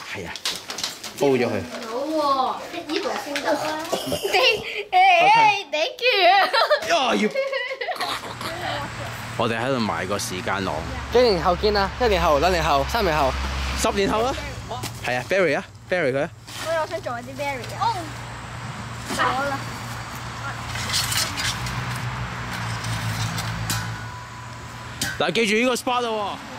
係啊，煲咗佢。 好喎，呢度先得啦。Thank you。 我哋喺度埋個時間囊。 幾年後見啊？1年後、2年後、3年後、 10年後啊？係啊 ，berry 啊 ，berry 佢啊。 我想做啲 berry 啊。哦，好啦。 嗱，記住呢個 spot 啦喎。